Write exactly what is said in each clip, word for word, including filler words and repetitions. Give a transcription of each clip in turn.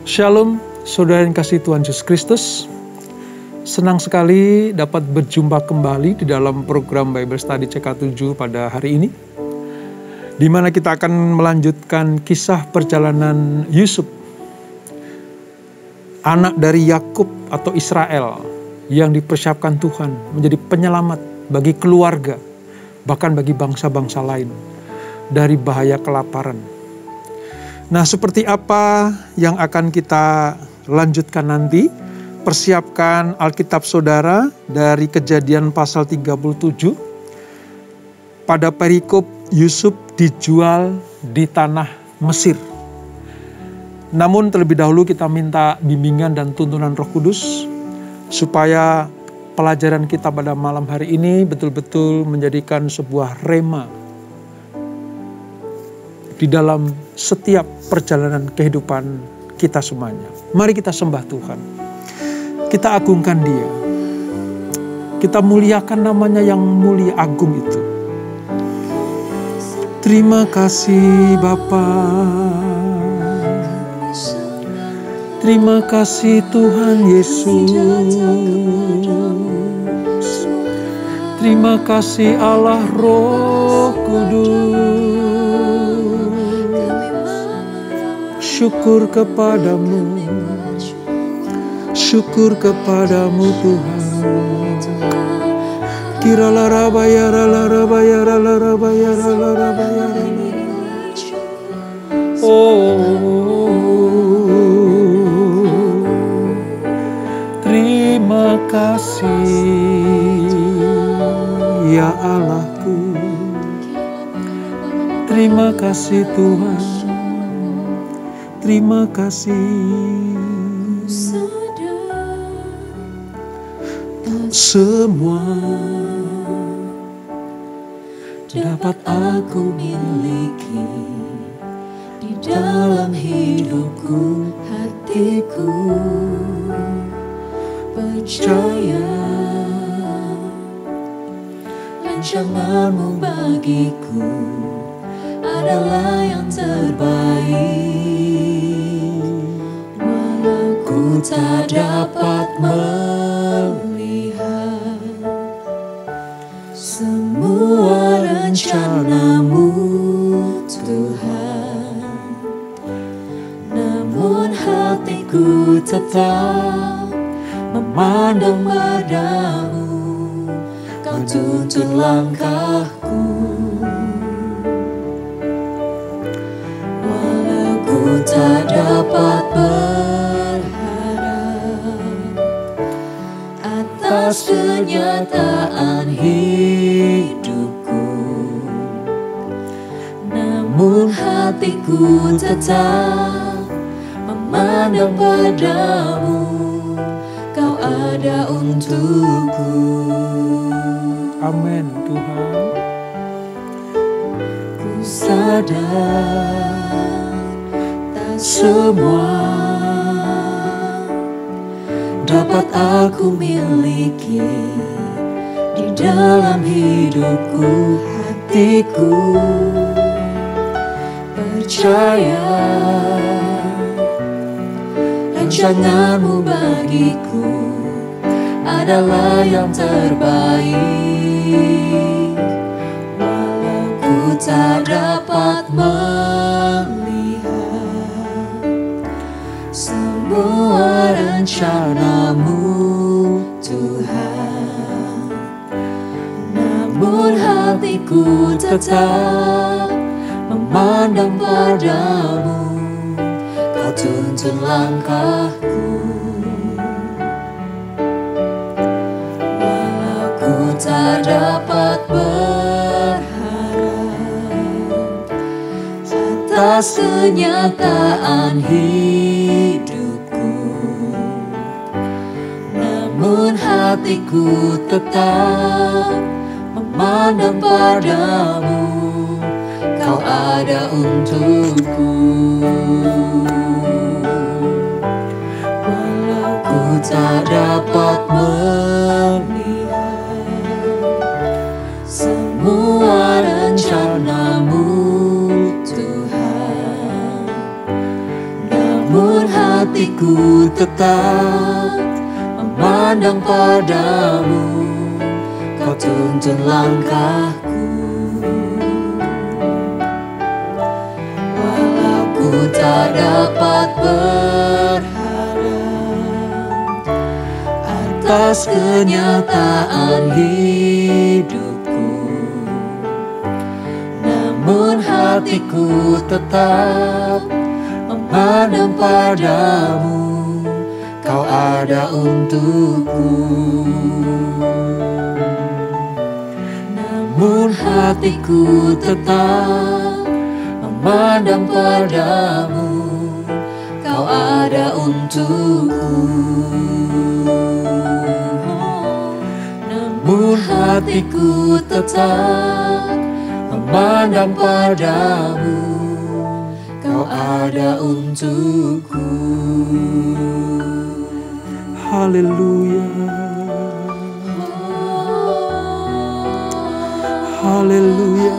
Shalom, saudara yang kasih Tuhan Yesus Kristus. Senang sekali dapat berjumpa kembali di dalam program Bible Study C K tujuh pada hari ini, di mana kita akan melanjutkan kisah perjalanan Yusuf, anak dari Yakub atau Israel, yang dipersiapkan Tuhan menjadi penyelamat bagi keluarga, bahkan bagi bangsa-bangsa lain dari bahaya kelaparan. Nah, seperti apa yang akan kita lanjutkan nanti? Persiapkan Alkitab saudara dari Kejadian pasal tiga puluh tujuh. Pada perikop Yusuf dijual di tanah Mesir. Namun terlebih dahulu kita minta bimbingan dan tuntunan Roh Kudus supaya pelajaran kita pada malam hari ini betul-betul menjadikan sebuah rema di dalam setiap perjalanan kehidupan kita semuanya. Mari kita sembah Tuhan. Kita agungkan Dia. Kita muliakan namanya yang mulia agung itu. Terima kasih Bapa. Terima kasih Tuhan Yesus. Terima kasih Allah Roh Kudus. Syukur kepadamu, syukur kepadamu Tuhan. Kirala rabayara rabayara rabayara rabayara. Oh, terima kasih ya Allahku. Terima kasih Tuhan. Terima kasih. Semua dapat aku miliki di dalam hidupku, hatiku percaya rancanganmu bagiku adalah yang terbaik. Ku tak dapat melihat semua rencanamu Tuhan, namun hatiku tetap memandang padamu. Kau tuntun langkahku, walau ku tak dapat atas kenyataan hidupku, namun hatiku tetap memandang padamu. Kau ada untukku. Amin Tuhan. Ku sadar tak semua dapat aku miliki di dalam hidupku, hatiku percaya rancanganmu bagiku adalah yang terbaik. Walau ku tak dapat melihat semua rencanamu Tuhan, namun hatiku tetap memandang padamu. Kau tuntun langkahku, walau ku tak dapat berharap atas kenyataan hidupku, namun hatiku tetap memandang padamu. Kau ada untukku, walau ku tak dapat melihat semua rencanamu Tuhan, namun hatiku tetap memandang padamu. Kau tuntun langkahku, walau ku tak dapat berharap atas kenyataan hidupku, namun hatiku tetap memandang padamu. Kau ada untukku, namun hatiku tetap memandang padamu. Kau ada untukku, namun hatiku tetap memandang padamu. Kau ada untukku. Haleluya, haleluya.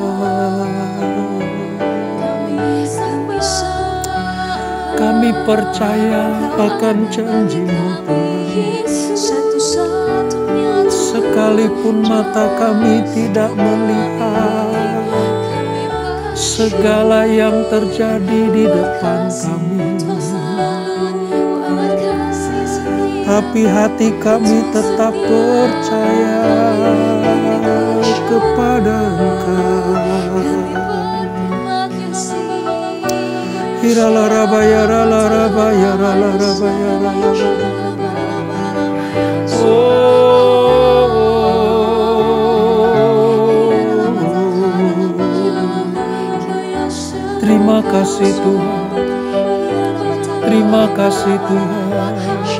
Kami percaya akan janji-Mu Tuhan. Sekalipun mata kami tidak melihat segala yang terjadi di depan kami, tapi hati kami tetap percaya kepada Engkau. Terima kasih Tuhan, terima kasih Tuhan.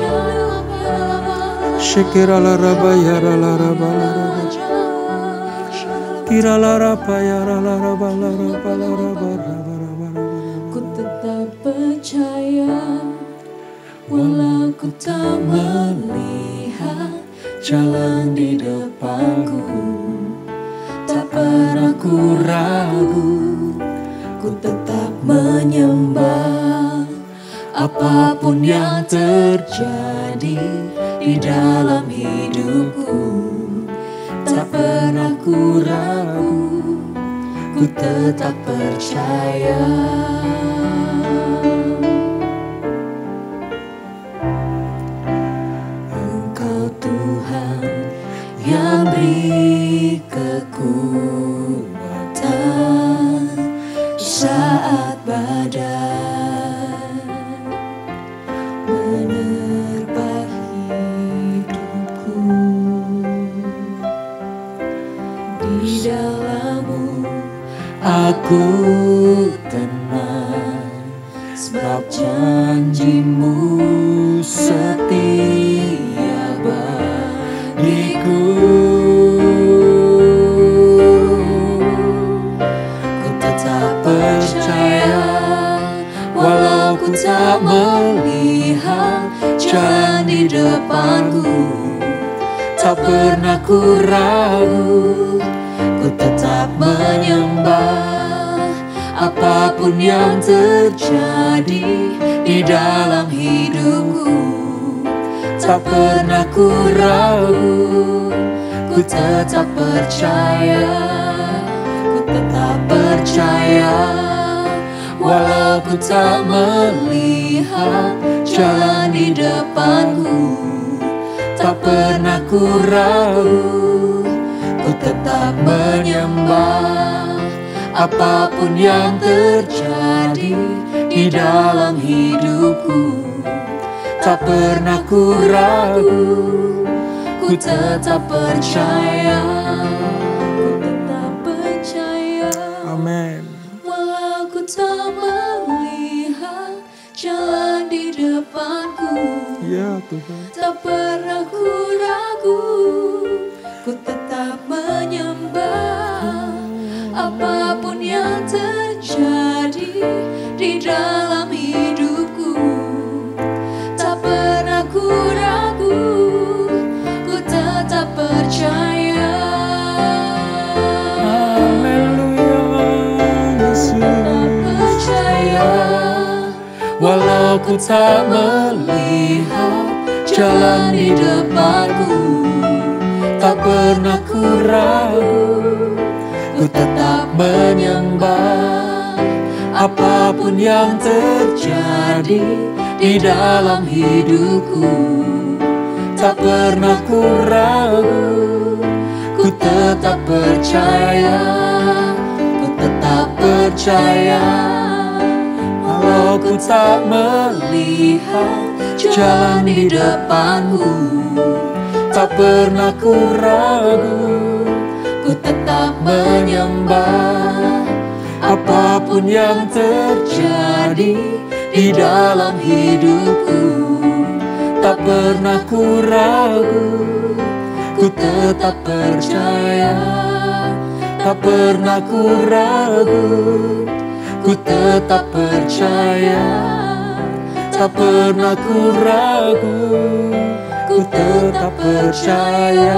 Shekirala rabayara la rabalara, kirala rabayara la rabalara balara. Ku tetap percaya, walau ku tak melihat jalan di depanku, tak pernah ku ragu. Ku tetap menyembah apapun yang terjadi di dalam hidupku, tak pernah ku ragu. Ku tetap percaya. Engkau Tuhan yang beri kekuatan saat badai menerpa hidupku. Di dalam-Mu aku tenang, sebab janji-Mu setia bagiku. Percaya, walau ku tak melihat jalan di depanku, tak pernah ku ragu. Ku tetap menyembah apapun yang terjadi di dalam hidupku, tak pernah ku ragu. Ku tetap percaya, tetap percaya, walau ku tak melihat jalan di depanku, tak pernah ku ragu. Ku tetap menyembah apapun yang terjadi di dalam hidupku, tak pernah ku ragu. Ku tetap percaya. Amin. Walau ku tak melihat jalan di depanku, Ya Tuhan, tak pernah ku ragu. Ku tetap menyembah apapun yang terjadi di dalam hidupku, tak pernah ku ragu. Ku tetap percaya. haleluya Yesus. Tetap percaya, Walau ku tak melihat jalan di depanku, tak pernah ku ragu, ku tetap menyembah. Apapun yang terjadi di dalam hidupku, tak pernah ku ragu, ku tetap percaya, ku tetap percaya. Walau ku tak melihat jalan di depanku, tak pernah ku ragu, ku tetap menyembah. Apapun yang terjadi di dalam hidupku, tak pernah ku ragu, ku tetap percaya. Tak pernah ku ragu, ku tetap percaya. Tak pernah ku ragu, ku tetap percaya.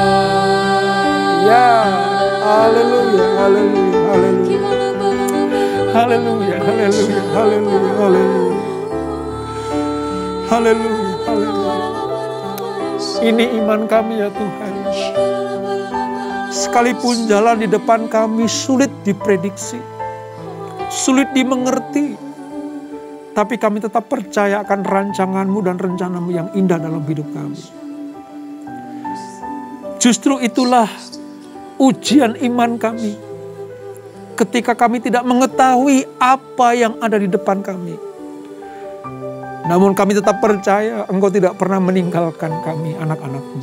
Ya, haleluya, haleluya, haleluya. Haleluya, haleluya, haleluya, haleluya. Haleluya, haleluya. Ini iman kami ya Tuhan. Sekalipun jalan di depan kami sulit diprediksi, sulit dimengerti, tapi kami tetap percaya akan rancangan-Mu dan rencana-Mu yang indah dalam hidup kami. Justru itulah ujian iman kami. Ketika kami tidak mengetahui apa yang ada di depan kami. Namun kami tetap percaya Engkau tidak pernah meninggalkan kami, anak-anak-Mu.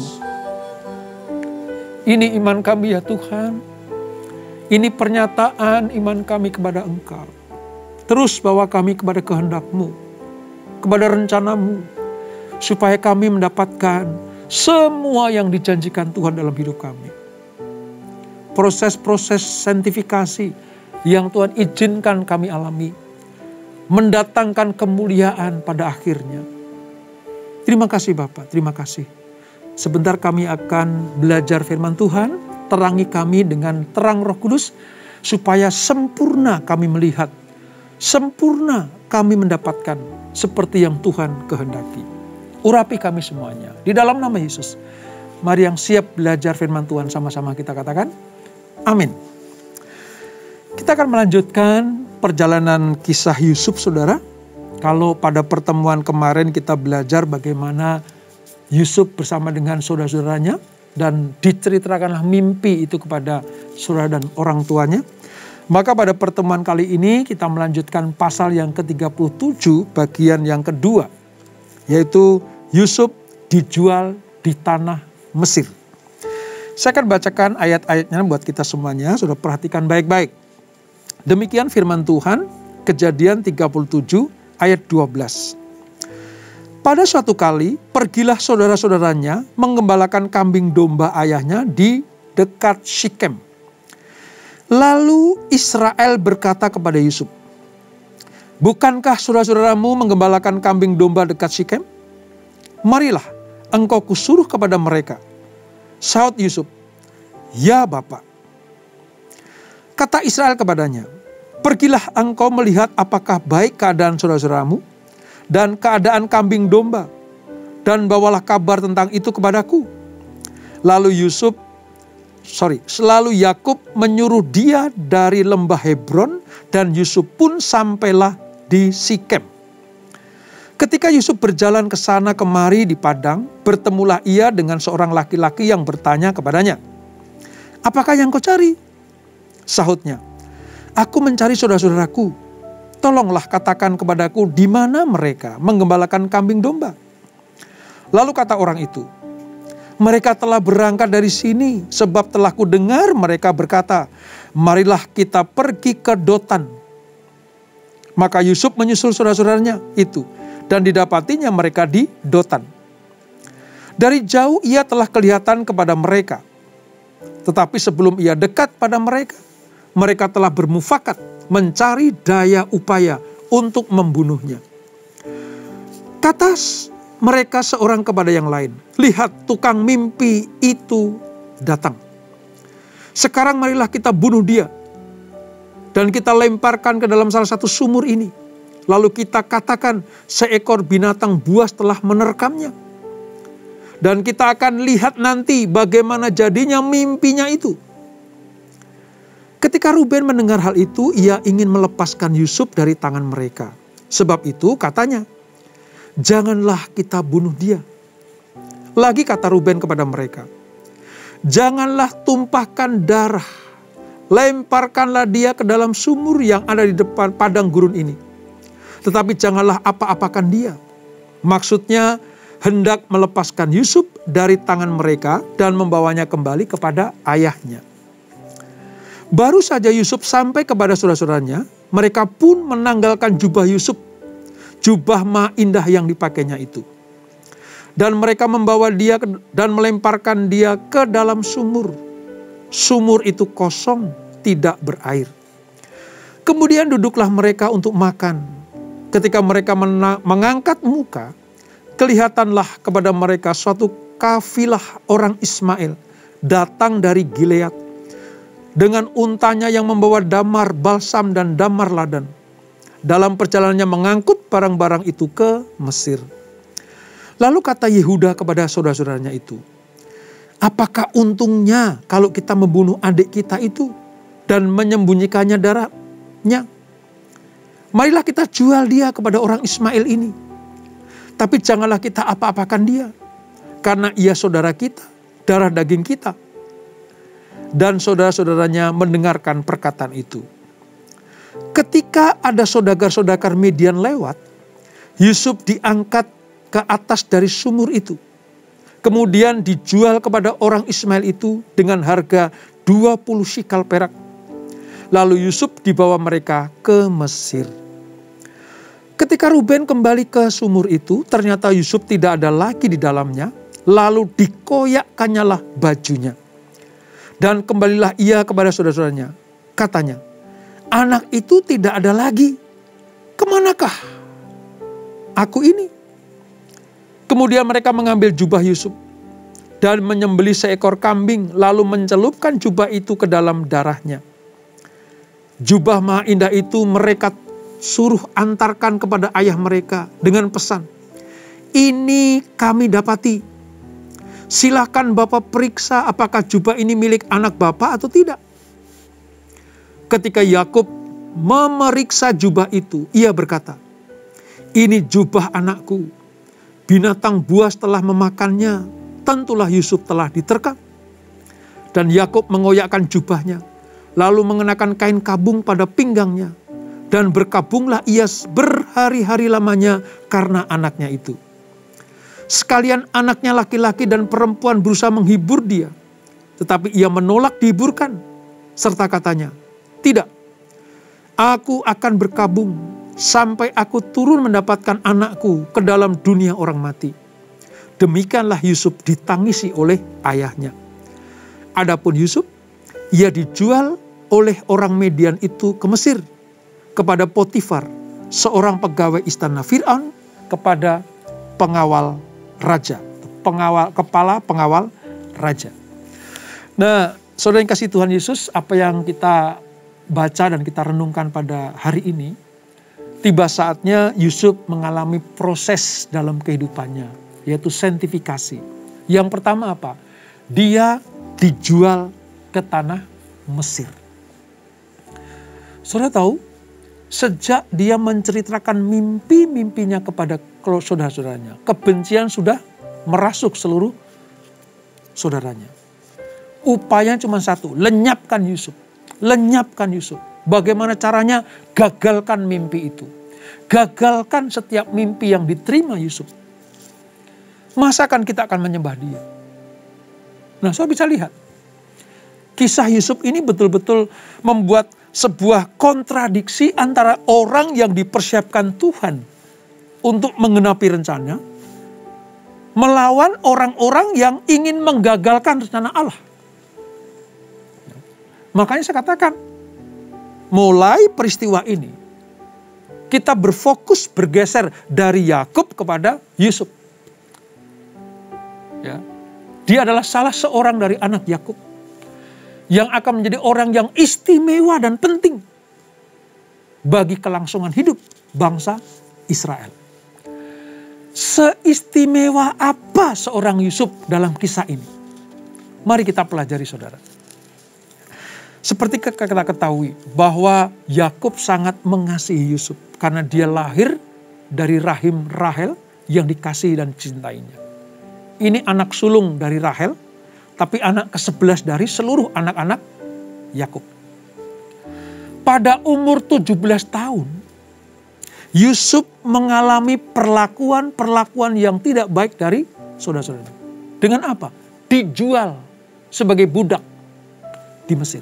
Ini iman kami ya Tuhan. Ini pernyataan iman kami kepada Engkau. Terus bawa kami kepada kehendak-Mu, kepada rencana-Mu, supaya kami mendapatkan semua yang dijanjikan Tuhan dalam hidup kami. Proses-proses sanktifikasi yang Tuhan izinkan kami alami, mendatangkan kemuliaan pada akhirnya. Terima kasih Bapak, terima kasih. Sebentar kami akan belajar firman Tuhan, terangi kami dengan terang Roh Kudus, supaya sempurna kami melihat, sempurna kami mendapatkan seperti yang Tuhan kehendaki. Urapi kami semuanya, di dalam nama Yesus. Mari yang siap belajar firman Tuhan sama-sama kita katakan, amin. Kita akan melanjutkan perjalanan kisah Yusuf, saudara. Kalau pada pertemuan kemarin kita belajar bagaimana Yusuf bersama dengan saudara-saudaranya dan diceritakanlah mimpi itu kepada saudara dan orang tuanya. Maka pada pertemuan kali ini kita melanjutkan pasal yang ke tiga puluh tujuh bagian yang kedua, yaitu Yusuf dijual di tanah Mesir. Saya akan bacakan ayat-ayatnya buat kita semuanya, sudah perhatikan baik-baik. Demikian firman Tuhan, Kejadian tiga puluh tujuh ayat dua belas. Pada suatu kali, pergilah saudara-saudaranya menggembalakan kambing domba ayahnya di dekat Sikem. Lalu Israel berkata kepada Yusuf, "Bukankah saudara-saudaramu menggembalakan kambing domba dekat Sikem? Marilah, engkau kusuruh kepada mereka." Sahut Yusuf, "Ya Bapak." Kata Israel kepadanya, "Pergilah engkau melihat apakah baik keadaan saudara-saudaramu dan keadaan kambing domba, dan bawalah kabar tentang itu kepadaku." Lalu Yusuf, sorry, selalu Yakub menyuruh dia dari lembah Hebron, dan Yusuf pun sampailah di Sikem. Ketika Yusuf berjalan ke sana kemari di padang, bertemulah ia dengan seorang laki-laki yang bertanya kepadanya, "Apakah yang kau cari?" Sahutnya, "Aku mencari saudara-saudaraku. Tolonglah katakan kepadaku di mana mereka menggembalakan kambing domba." Lalu kata orang itu, "Mereka telah berangkat dari sini, sebab telah kudengar mereka berkata, 'Marilah kita pergi ke Dotan.'" Maka Yusuf menyusul saudara-saudaranya itu, dan didapatinya mereka di Dotan. Dari jauh ia telah kelihatan kepada mereka, tetapi sebelum ia dekat pada mereka, mereka telah bermufakat mencari daya upaya untuk membunuhnya. Kata mereka seorang kepada yang lain, "Lihat, tukang mimpi itu datang. Sekarang marilah kita bunuh dia, dan kita lemparkan ke dalam salah satu sumur ini. Lalu kita katakan seekor binatang buas telah menerkamnya. Dan kita akan lihat nanti bagaimana jadinya mimpinya itu. Ketika Ruben mendengar hal itu, ia ingin melepaskan Yusuf dari tangan mereka. Sebab itu katanya, janganlah kita bunuh dia. Lagi kata Ruben kepada mereka, janganlah tumpahkan darah. Lemparkanlah dia ke dalam sumur yang ada di depan padang gurun ini. Tetapi janganlah apa-apakan dia. Maksudnya hendak melepaskan Yusuf dari tangan mereka dan membawanya kembali kepada ayahnya. Baru saja Yusuf sampai kepada saudara-saudaranya, mereka pun menanggalkan jubah Yusuf, jubah mah indah yang dipakainya itu. Dan mereka membawa dia dan melemparkan dia ke dalam sumur. Sumur itu kosong, tidak berair. Kemudian duduklah mereka untuk makan. Ketika mereka mengangkat muka, kelihatanlah kepada mereka suatu kafilah orang Ismail datang dari Gilead dengan untanya yang membawa damar balsam dan damar ladan. Dalam perjalanannya mengangkut barang-barang itu ke Mesir. Lalu kata Yehuda kepada saudara-saudaranya itu, apakah untungnya kalau kita membunuh adik kita itu dan menyembunyikannya darahnya? Marilah kita jual dia kepada orang Ismail ini. Tapi janganlah kita apa-apakan dia, karena ia saudara kita, darah daging kita. Dan saudara-saudaranya mendengarkan perkataan itu. Ketika ada saudagar-saudagar Midian lewat, Yusuf diangkat ke atas dari sumur itu. Kemudian dijual kepada orang Ismail itu dengan harga dua puluh shikal perak. Lalu Yusuf dibawa mereka ke Mesir. Ketika Ruben kembali ke sumur itu, ternyata Yusuf tidak ada lagi di dalamnya. Lalu dikoyakkannyalah bajunya. Dan kembalilah ia kepada saudara-saudaranya. Katanya, anak itu tidak ada lagi. Kemanakah aku ini? Kemudian mereka mengambil jubah Yusuf dan menyembelih seekor kambing, lalu mencelupkan jubah itu ke dalam darahnya. Jubah maha indah itu mereka suruh antarkan kepada ayah mereka dengan pesan, ini kami dapati. Silakan Bapak periksa apakah jubah ini milik anak Bapak atau tidak. Ketika Yakub memeriksa jubah itu, ia berkata, ini jubah anakku. Binatang buas telah memakannya, tentulah Yusuf telah diterkam. Dan Yakub mengoyakkan jubahnya, lalu mengenakan kain kabung pada pinggangnya. Dan berkabunglah ia berhari-hari lamanya karena anaknya itu. Sekalian anaknya laki-laki dan perempuan berusaha menghibur dia. Tetapi ia menolak dihiburkan. Serta katanya, tidak, aku akan berkabung sampai aku turun mendapatkan anakku ke dalam dunia orang mati. Demikianlah Yusuf ditangisi oleh ayahnya. Adapun Yusuf, ia dijual oleh orang Midian itu ke Mesir. Kepada Potifar, seorang pegawai istana Fir'aun, kepada pengawal raja, pengawal kepala pengawal raja. Nah, saudara yang kasih Tuhan Yesus, apa yang kita baca dan kita renungkan pada hari ini, tiba saatnya Yusuf mengalami proses dalam kehidupannya, yaitu sanctifikasi. Yang pertama apa? Dia dijual ke tanah Mesir. Saudara tahu, sejak dia menceritakan mimpi-mimpinya kepada saudara-saudaranya, kebencian sudah merasuk seluruh saudaranya. Upayanya cuma satu, lenyapkan Yusuf. Lenyapkan Yusuf. Bagaimana caranya? Gagalkan mimpi itu. Gagalkan setiap mimpi yang diterima Yusuf. Masakan kita akan menyembah dia? Nah, saya bisa lihat. Kisah Yusuf ini betul-betul membuat sebuah kontradiksi antara orang yang dipersiapkan Tuhan untuk menggenapi rencana, melawan orang-orang yang ingin menggagalkan rencana Allah. Makanya saya katakan, mulai peristiwa ini, kita berfokus bergeser dari Yakub kepada Yusuf. Ya. Dia adalah salah seorang dari anak Yakub yang akan menjadi orang yang istimewa dan penting bagi kelangsungan hidup bangsa Israel. Seistimewa apa seorang Yusuf dalam kisah ini? Mari kita pelajari, saudara. Seperti kita ketahui bahwa Yakub sangat mengasihi Yusuf karena dia lahir dari rahim Rahel yang dikasihi dan dicintainya. Ini anak sulung dari Rahel, tapi anak kesebelas dari seluruh anak-anak Yakub. Pada umur tujuh belas tahun, Yusuf mengalami perlakuan-perlakuan yang tidak baik dari saudara-saudara. Dengan apa? Dijual sebagai budak di Mesir.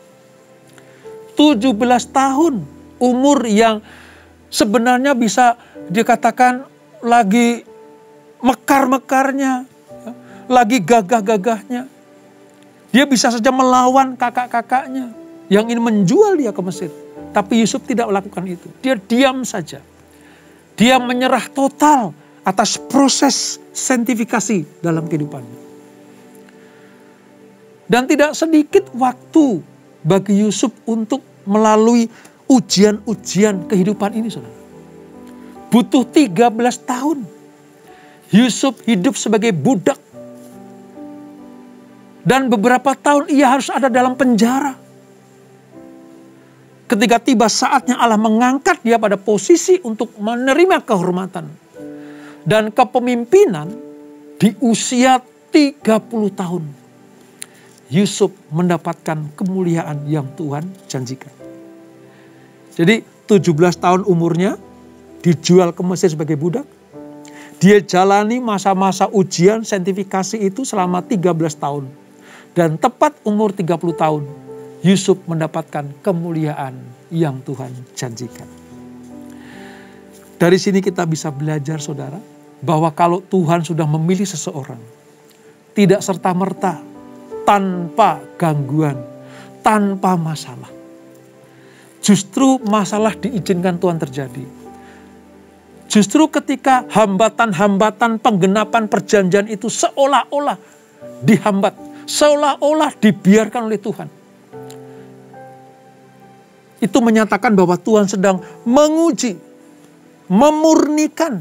tujuh belas tahun, umur yang sebenarnya bisa dikatakan lagi mekar-mekarnya, lagi gagah-gagahnya. Dia bisa saja melawan kakak-kakaknya yang ingin menjual dia ke Mesir. Tapi Yusuf tidak melakukan itu. Dia diam saja. Dia menyerah total atas proses saintifikasi dalam kehidupannya. Dan tidak sedikit waktu bagi Yusuf untuk melalui ujian-ujian kehidupan ini, saudara. Butuh tiga belas tahun. Yusuf hidup sebagai budak. Dan beberapa tahun ia harus ada dalam penjara. Ketika tiba saatnya Allah mengangkat dia pada posisi untuk menerima kehormatan dan kepemimpinan di usia tiga puluh tahun. Yusuf mendapatkan kemuliaan yang Tuhan janjikan. Jadi tujuh belas tahun umurnya dijual ke Mesir sebagai budak. Dia jalani masa-masa ujian saintifikasi itu selama tiga belas tahun. Dan tepat umur tiga puluh tahun, Yusuf mendapatkan kemuliaan yang Tuhan janjikan. Dari sini kita bisa belajar, saudara, bahwa kalau Tuhan sudah memilih seseorang, tidak serta-merta, tanpa gangguan, tanpa masalah. Justru masalah diizinkan Tuhan terjadi. Justru ketika hambatan-hambatan penggenapan perjanjian itu seolah-olah dihambat, seolah-olah dibiarkan oleh Tuhan. Itu menyatakan bahwa Tuhan sedang menguji, memurnikan,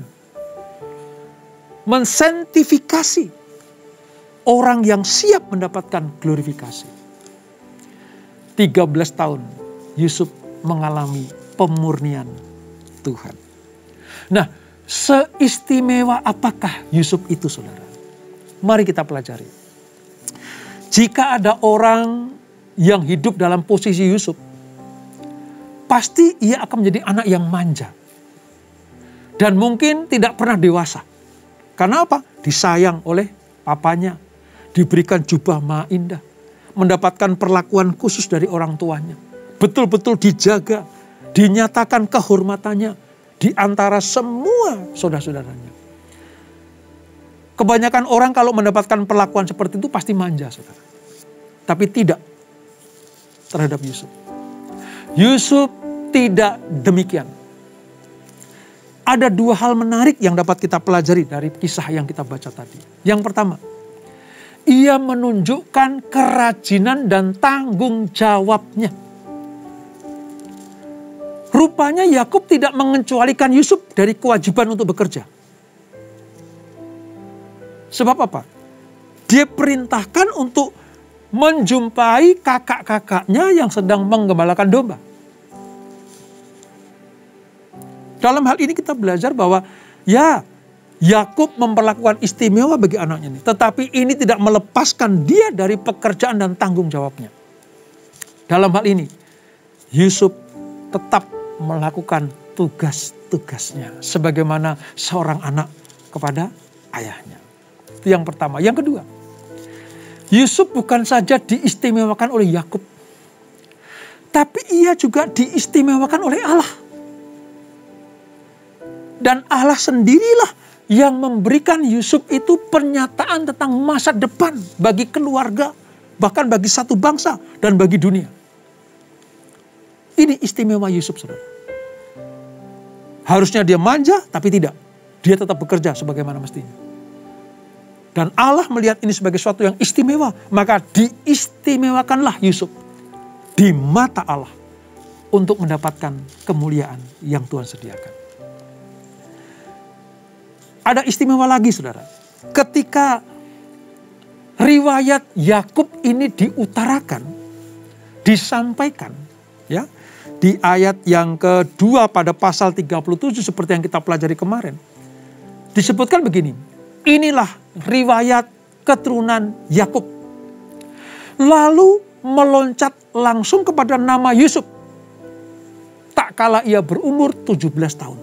mensaintifikasi orang yang siap mendapatkan glorifikasi. tiga belas tahun Yusuf mengalami pemurnian Tuhan. Nah, seistimewa apakah Yusuf itu, saudara? Mari kita pelajari. Jika ada orang yang hidup dalam posisi Yusuf, pasti ia akan menjadi anak yang manja. Dan mungkin tidak pernah dewasa. Karena apa? Disayang oleh papanya. Diberikan jubah maha indah. Mendapatkan perlakuan khusus dari orang tuanya. Betul-betul dijaga. Dinyatakan kehormatannya di antara semua saudara-saudaranya. Kebanyakan orang kalau mendapatkan perlakuan seperti itu pasti manja, saudara. Tapi tidak terhadap Yusuf. Yusuf tidak demikian. Ada dua hal menarik yang dapat kita pelajari dari kisah yang kita baca tadi. Yang pertama, ia menunjukkan kerajinan dan tanggung jawabnya. Rupanya Yakub tidak mengecualikan Yusuf dari kewajiban untuk bekerja. Sebab apa? Dia perintahkan untuk menjumpai kakak-kakaknya yang sedang menggembalakan domba. Dalam hal ini kita belajar bahwa ya, Yakub memperlakukan istimewa bagi anaknya ini. Tetapi ini tidak melepaskan dia dari pekerjaan dan tanggung jawabnya. Dalam hal ini, Yusuf tetap melakukan tugas-tugasnya sebagaimana seorang anak kepada ayahnya. Itu yang pertama. Yang kedua, Yusuf bukan saja diistimewakan oleh Yakub, tapi ia juga diistimewakan oleh Allah. Dan Allah sendirilah yang memberikan Yusuf itu pernyataan tentang masa depan bagi keluarga, bahkan bagi satu bangsa dan bagi dunia. Ini istimewa Yusuf, saudara. Harusnya dia manja, tapi tidak. Dia tetap bekerja sebagaimana mestinya. Dan Allah melihat ini sebagai sesuatu yang istimewa. Maka diistimewakanlah Yusuf di mata Allah untuk mendapatkan kemuliaan yang Tuhan sediakan. ada istimewa lagi saudara. Ketika riwayat Yakub ini diutarakan, disampaikan ya di ayat yang kedua pada pasal tiga puluh tujuh seperti yang kita pelajari kemarin. Disebutkan begini, inilah riwayat keturunan Yakub. Lalu meloncat langsung kepada nama Yusuf. Tak kala ia berumur tujuh belas tahun.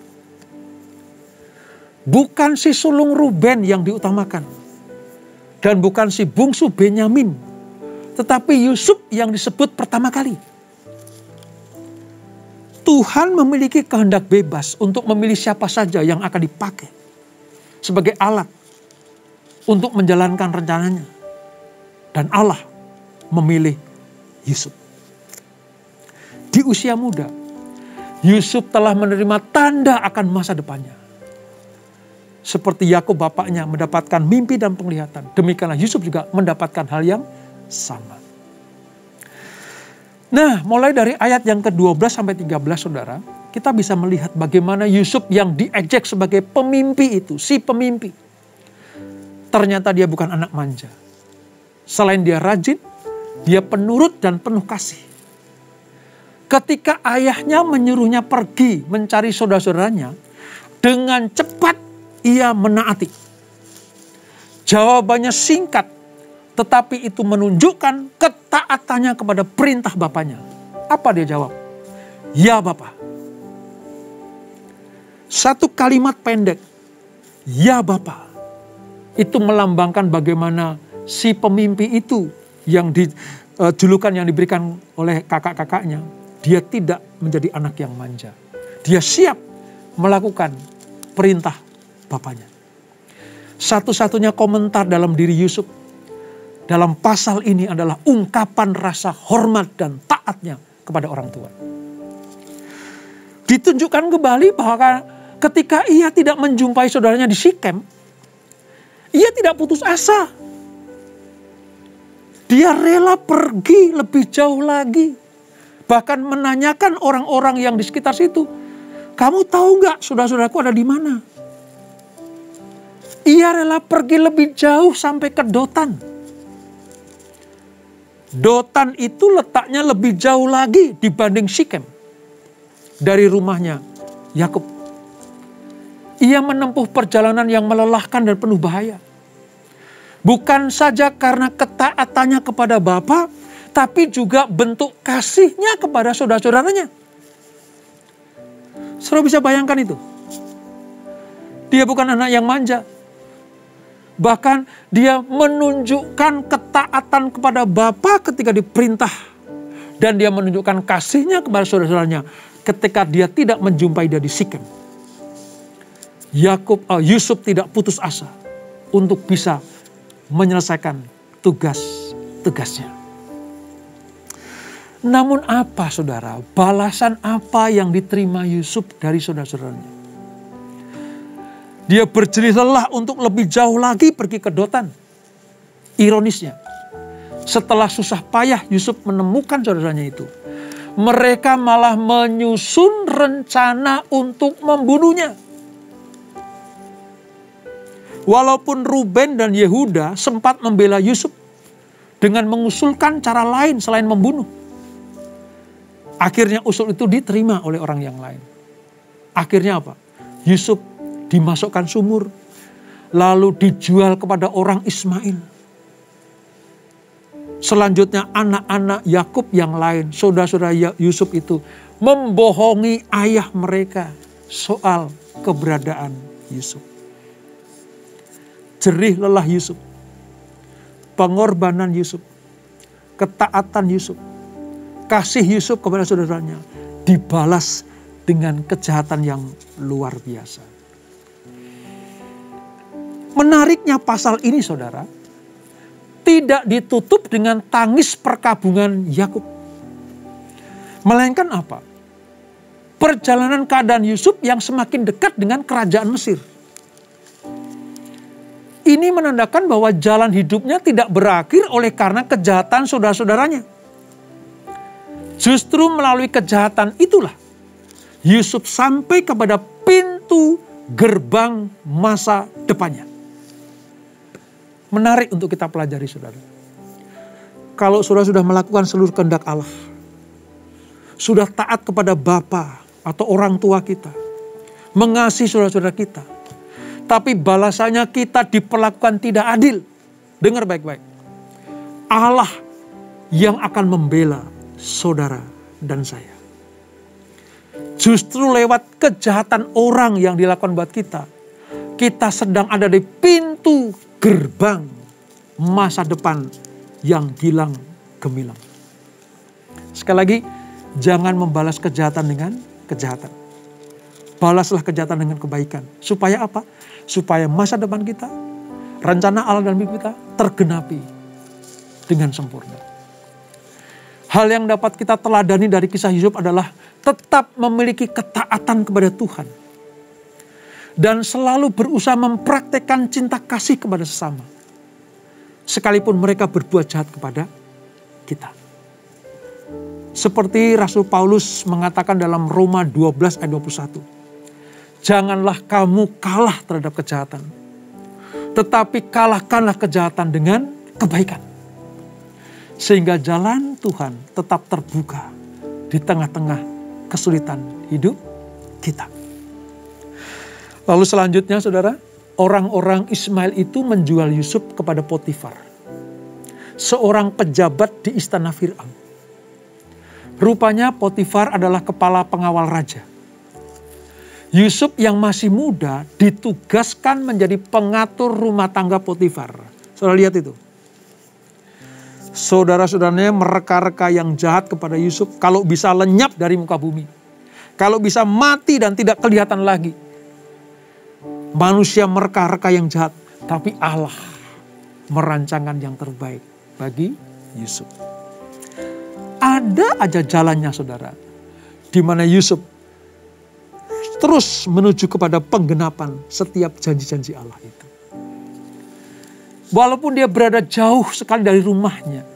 Bukan si sulung Ruben yang diutamakan. Dan bukan si bungsu Benyamin. Tetapi Yusuf yang disebut pertama kali. Tuhan memiliki kehendak bebas untuk memilih siapa saja yang akan dipakai sebagai alat untuk menjalankan rencananya. Dan Allah memilih Yusuf. Di usia muda, Yusuf telah menerima tanda akan masa depannya. Seperti Yakub bapaknya mendapatkan mimpi dan penglihatan, demikianlah Yusuf juga mendapatkan hal yang sama. Nah, mulai dari ayat yang kedua belas sampai tiga belas saudara, kita bisa melihat bagaimana Yusuf yang diejek sebagai pemimpi itu, si pemimpi. Ternyata dia bukan anak manja. Selain dia rajin, dia penurut dan penuh kasih. Ketika ayahnya menyuruhnya pergi mencari saudara-saudaranya, dengan cepat ia menaati. Jawabannya singkat, tetapi itu menunjukkan ketaatannya kepada perintah bapaknya. Apa dia jawab? Ya Bapa. Satu kalimat pendek, ya Bapa. Itu melambangkan bagaimana si pemimpi itu yang di uh, julukan yang diberikan oleh kakak-kakaknya, dia tidak menjadi anak yang manja. Dia siap melakukan perintah bapaknya. Satu-satunya komentar dalam diri Yusuf dalam pasal ini adalah ungkapan rasa hormat dan taatnya kepada orang tua. Ditunjukkan kembali bahwa ketika ia tidak menjumpai saudaranya di Sikem, ia tidak putus asa. Dia rela pergi lebih jauh lagi. Bahkan menanyakan orang-orang yang di sekitar situ, kamu tahu nggak saudara-saudaraku ada di mana? Ia rela pergi lebih jauh sampai ke Dotan. Dotan itu letaknya lebih jauh lagi dibanding Sikem dari rumahnya Yakub. Ia menempuh perjalanan yang melelahkan dan penuh bahaya. Bukan saja karena ketaatannya kepada Bapa, tapi juga bentuk kasihnya kepada saudara-saudaranya. Saudara bisa bayangkan itu. Dia bukan anak yang manja. Bahkan dia menunjukkan ketaatan kepada Bapa ketika diperintah. Dan dia menunjukkan kasihnya kepada saudara-saudaranya ketika dia tidak menjumpai dia di Sikem. Yakub, uh, Yusuf tidak putus asa untuk bisa menyelesaikan tugas-tugasnya. Namun apa saudara, balasan apa yang diterima Yusuf dari saudara-saudaranya? Dia berjerih lelah untuk lebih jauh lagi pergi ke Dotan. Ironisnya, setelah susah payah Yusuf menemukan saudaranya itu, mereka malah menyusun rencana untuk membunuhnya. Walaupun Ruben dan Yehuda sempat membela Yusuf dengan mengusulkan cara lain selain membunuh. Akhirnya usul itu diterima oleh orang yang lain. Akhirnya apa? Yusuf dimasukkan sumur, lalu dijual kepada orang Ismail. Selanjutnya anak-anak Yakub yang lain, saudara-saudara Yusuf itu membohongi ayah mereka soal keberadaan Yusuf. Jerih lelah Yusuf, pengorbanan Yusuf, ketaatan Yusuf, kasih Yusuf kepada saudaranya dibalas dengan kejahatan yang luar biasa. Menariknya pasal ini saudara, tidak ditutup dengan tangis perkabungan Yakub. Melainkan apa? Perjalanan keadaan Yusuf yang semakin dekat dengan kerajaan Mesir. Ini menandakan bahwa jalan hidupnya tidak berakhir oleh karena kejahatan saudara-saudaranya. Justru melalui kejahatan itulah Yusuf sampai kepada pintu gerbang masa depannya. Menarik untuk kita pelajari, saudara. Kalau saudara sudah melakukan seluruh kehendak Allah, sudah taat kepada Bapa atau orang tua kita, mengasihi saudara-saudara kita, tapi balasannya kita diperlakukan tidak adil. Dengar baik-baik. Allah yang akan membela saudara dan saya. Justru lewat kejahatan orang yang dilakukan buat kita, kita sedang ada di pintu gerbang masa depan yang gilang gemilang. Sekali lagi, jangan membalas kejahatan dengan kejahatan. Balaslah kejahatan dengan kebaikan. Supaya apa? Supaya masa depan kita, rencana Allah dalam hidup kita tergenapi dengan sempurna. Hal yang dapat kita teladani dari kisah Yusuf adalah tetap memiliki ketaatan kepada Tuhan. Dan selalu berusaha mempraktekkan cinta kasih kepada sesama. Sekalipun mereka berbuat jahat kepada kita. Seperti Rasul Paulus mengatakan dalam Roma dua belas ayat dua puluh satu. Janganlah kamu kalah terhadap kejahatan. Tetapi kalahkanlah kejahatan dengan kebaikan. Sehingga jalan Tuhan tetap terbuka di tengah-tengah kesulitan hidup kita. Lalu selanjutnya saudara, orang-orang Ismail itu menjual Yusuf kepada Potifar, seorang pejabat di istana Fir'aun. Rupanya Potifar adalah kepala pengawal raja. Yusuf yang masih muda ditugaskan menjadi pengatur rumah tangga Potifar. Saudara lihat itu. Saudara-saudaranya mereka-reka yang jahat kepada Yusuf kalau bisa lenyap dari muka bumi. Kalau bisa mati dan tidak kelihatan lagi. Manusia mereka-reka yang jahat, tapi Allah merancangkan yang terbaik bagi Yusuf. Ada aja jalannya saudara, di mana Yusuf terus menuju kepada penggenapan setiap janji-janji Allah itu. Walaupun dia berada jauh sekali dari rumahnya,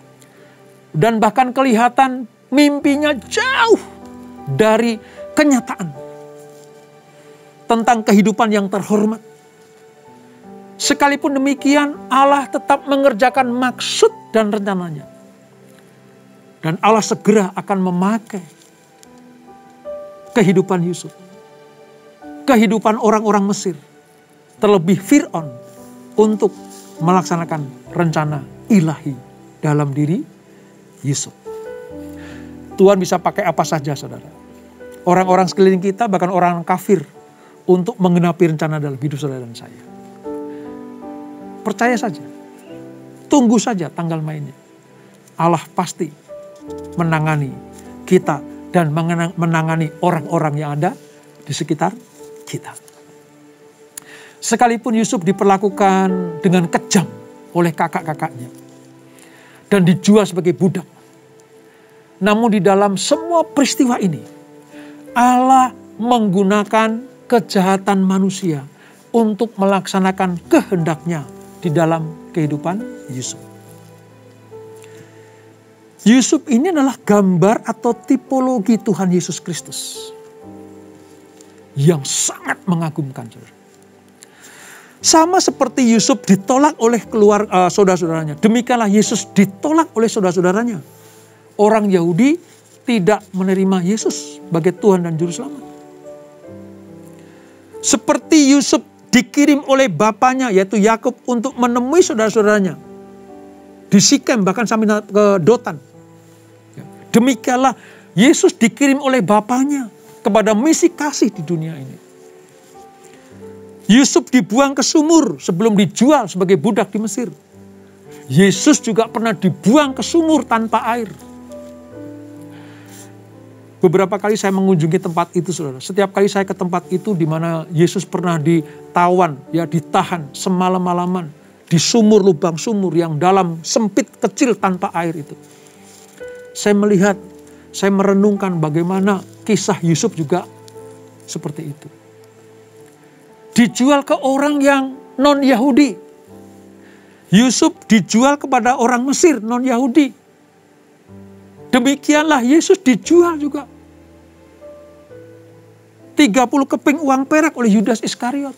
dan bahkan kelihatan mimpinya jauh dari kenyataan tentang kehidupan yang terhormat. Sekalipun demikian, Allah tetap mengerjakan maksud dan rencananya. Dan Allah segera akan memakai kehidupan Yusuf, kehidupan orang-orang Mesir, terlebih Fir'aun, untuk melaksanakan rencana ilahi dalam diri Yusuf. Tuhan bisa pakai apa saja saudara. Orang-orang sekeliling kita, bahkan orang kafir, untuk menggenapi rencana dalam hidup saudara dan saya. Percaya saja. Tunggu saja tanggal mainnya. Allah pasti menangani kita dan menangani orang-orang yang ada di sekitar kita. Sekalipun Yusuf diperlakukan dengan kejam oleh kakak-kakaknya dan dijual sebagai budak. Namun di dalam semua peristiwa ini, Allah menggunakan kejahatan manusia untuk melaksanakan kehendaknya di dalam kehidupan Yusuf. Yusuf ini adalah gambar atau tipologi Tuhan Yesus Kristus yang sangat mengagumkan. Sama seperti Yusuf ditolak oleh keluar uh, saudara-saudaranya, demikianlah Yesus ditolak oleh saudara-saudaranya. Orang Yahudi tidak menerima Yesus sebagai Tuhan dan Juru Selamat. Seperti Yusuf dikirim oleh bapaknya yaitu Yakub untuk menemui saudara-saudaranya di Sikem, bahkan sampai ke Dotan. Demikianlah Yesus dikirim oleh bapaknya kepada misi kasih di dunia ini. Yusuf dibuang ke sumur sebelum dijual sebagai budak di Mesir. Yesus juga pernah dibuang ke sumur tanpa air. Beberapa kali saya mengunjungi tempat itu, saudara. Setiap kali saya ke tempat itu di mana Yesus pernah ditawan, ya ditahan semalam-malaman di sumur, lubang sumur yang dalam, sempit, kecil, tanpa air itu. Saya melihat, saya merenungkan bagaimana kisah Yusuf juga seperti itu. Dijual ke orang yang non-Yahudi. Yusuf dijual kepada orang Mesir non-Yahudi. Demikianlah Yesus dijual juga tiga puluh keping uang perak oleh Yudas Iskariot.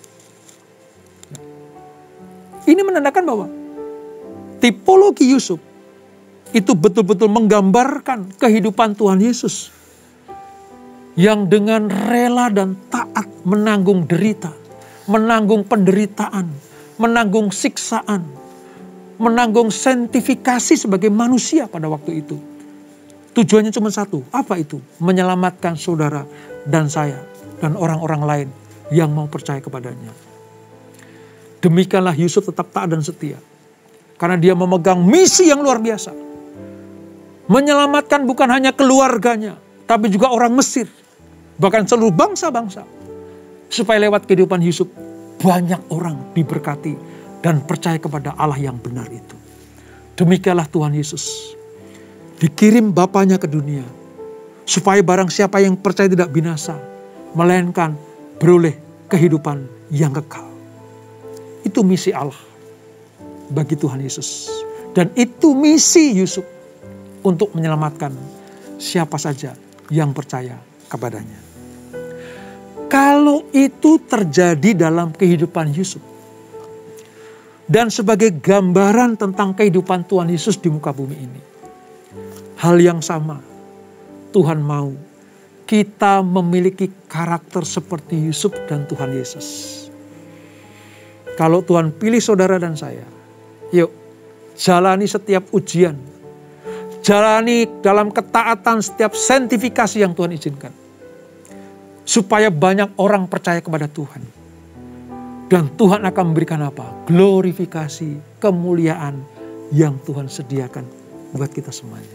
Ini menandakan bahwa tipologi Yusuf itu betul-betul menggambarkan kehidupan Tuhan Yesus yang dengan rela dan taat menanggung derita, menanggung penderitaan, menanggung siksaan, menanggung sanktifikasi sebagai manusia pada waktu itu. Tujuannya cuma satu, apa itu? Menyelamatkan saudara dan saya dan orang-orang lain yang mau percaya kepadanya. Demikianlah Yusuf tetap taat dan setia. Karena dia memegang misi yang luar biasa. Menyelamatkan bukan hanya keluarganya, tapi juga orang Mesir. Bahkan seluruh bangsa-bangsa. Supaya lewat kehidupan Yusuf, banyak orang diberkati dan percaya kepada Allah yang benar itu. Demikianlah Tuhan Yesus. Dikirim Bapanya ke dunia. Supaya barang siapa yang percaya tidak binasa. Melainkan beroleh kehidupan yang kekal. Itu misi Allah bagi Tuhan Yesus. Dan itu misi Yusuf untuk menyelamatkan siapa saja yang percaya kepadanya. Kalau itu terjadi dalam kehidupan Yusuf dan sebagai gambaran tentang kehidupan Tuhan Yesus di muka bumi ini, hal yang sama Tuhan mau kita memiliki karakter seperti Yusuf dan Tuhan Yesus. Kalau Tuhan pilih saudara dan saya, yuk jalani setiap ujian. Jalani dalam ketaatan setiap sanktifikasi yang Tuhan izinkan. Supaya banyak orang percaya kepada Tuhan. Dan Tuhan akan memberikan apa? Glorifikasi, kemuliaan yang Tuhan sediakan buat kita semuanya.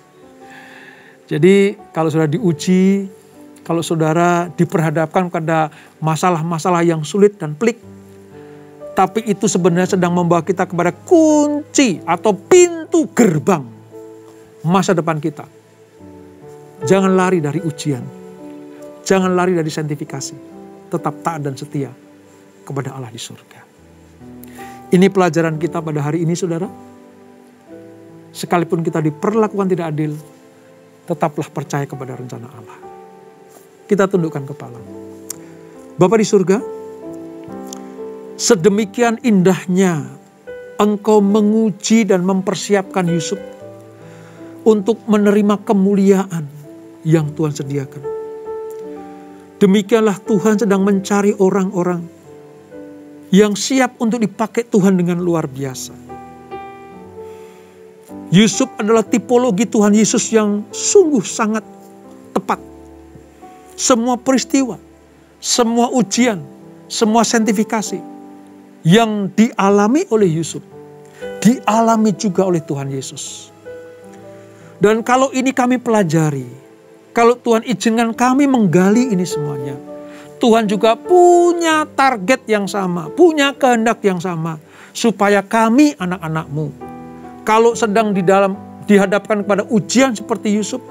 Jadi kalau saudara diuji, kalau saudara diperhadapkan pada masalah-masalah yang sulit dan pelik, tapi itu sebenarnya sedang membawa kita kepada kunci atau pintu gerbang masa depan kita. Jangan lari dari ujian. Jangan lari dari sanktifikasi. Tetap taat dan setia kepada Allah di surga. Ini pelajaran kita pada hari ini saudara. Sekalipun kita diperlakukan tidak adil, tetaplah percaya kepada rencana Allah. Kita tundukkan kepala. Bapa di surga, sedemikian indahnya Engkau menguji dan mempersiapkan Yusuf untuk menerima kemuliaan yang Tuhan sediakan. Demikianlah Tuhan sedang mencari orang-orang yang siap untuk dipakai Tuhan dengan luar biasa. Yusuf adalah tipologi Tuhan Yesus yang sungguh sangat tepat. Semua peristiwa, semua ujian, semua sanktifikasi yang dialami oleh Yusuf, dialami juga oleh Tuhan Yesus. Dan kalau ini kami pelajari, kalau Tuhan izinkan kami menggali ini semuanya, Tuhan juga punya target yang sama, punya kehendak yang sama, supaya kami anak-anak-Mu, kalau sedang di dalam dihadapkan kepada ujian seperti Yusuf,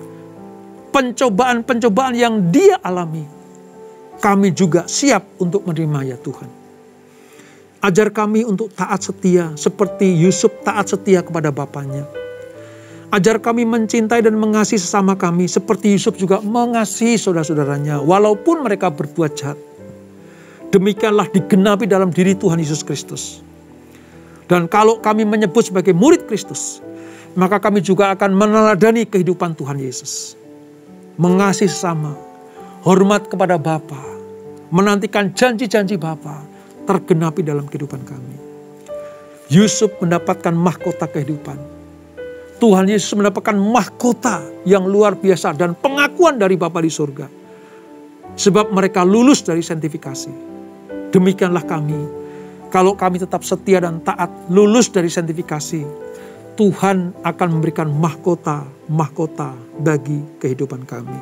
pencobaan-pencobaan yang dia alami, kami juga siap untuk menerima ya Tuhan. Ajar kami untuk taat setia seperti Yusuf taat setia kepada bapaknya. Ajar kami mencintai dan mengasihi sesama kami seperti Yusuf juga mengasihi saudara-saudaranya walaupun mereka berbuat jahat. Demikianlah digenapi dalam diri Tuhan Yesus Kristus. Dan kalau kami menyebut sebagai murid Kristus, maka kami juga akan meneladani kehidupan Tuhan Yesus. Mengasihi sesama, hormat kepada Bapa, menantikan janji-janji Bapa tergenapi dalam kehidupan kami. Yusuf mendapatkan mahkota kehidupan. Tuhan Yesus mendapatkan mahkota yang luar biasa dan pengakuan dari Bapa di surga. Sebab mereka lulus dari sanktifikasi. Demikianlah kami. Kalau kami tetap setia dan taat, lulus dari sanktifikasi, Tuhan akan memberikan mahkota-mahkota bagi kehidupan kami.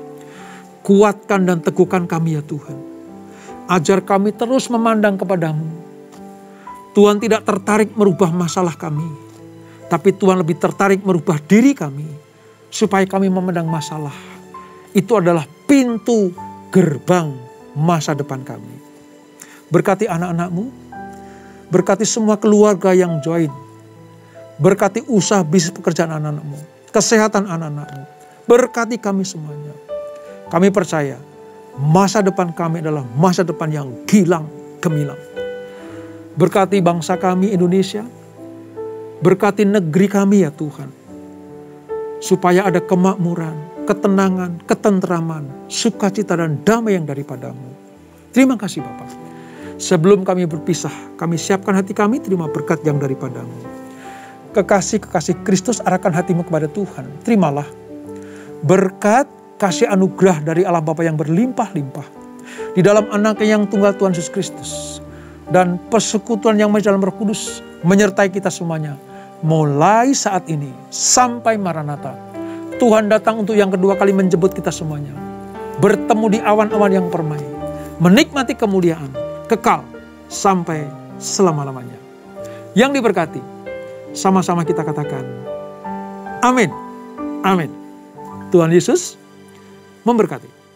Kuatkan dan teguhkan kami ya Tuhan. Ajar kami terus memandang kepadamu. Tuhan tidak tertarik merubah masalah kami, tapi Tuhan lebih tertarik merubah diri kami, supaya kami memandang masalah. Itu adalah pintu gerbang masa depan kami. Berkati anak-anak-Mu, berkati semua keluarga yang join, berkati usaha bisnis pekerjaan anak-anak-Mu, kesehatan anak-anak-Mu, berkati kami semuanya. Kami percaya Masa depan kami adalah masa depan yang gilang gemilang. Berkati bangsa kami Indonesia, berkati negeri kami ya Tuhan. Supaya ada kemakmuran, ketenangan, ketenteraman, sukacita dan damai yang daripadamu. Terima kasih Bapa. Sebelum kami berpisah, kami siapkan hati kami terima berkat yang daripadamu. Kekasih-kekasih Kristus, arahkan hatimu kepada Tuhan. Terimalah berkat kasih anugerah dari Allah Bapa yang berlimpah-limpah di dalam Anaknya yang tunggal Tuhan Yesus Kristus. Dan persekutuan yang dalam Roh Kudus menyertai kita semuanya. Mulai saat ini sampai Maranatha. Tuhan datang untuk yang kedua kali menjemput kita semuanya. Bertemu di awan-awan yang permai. Menikmati kemuliaan kekal sampai selama-lamanya. Yang diberkati, sama-sama kita katakan, amin, amin. Tuhan Yesus memberkati.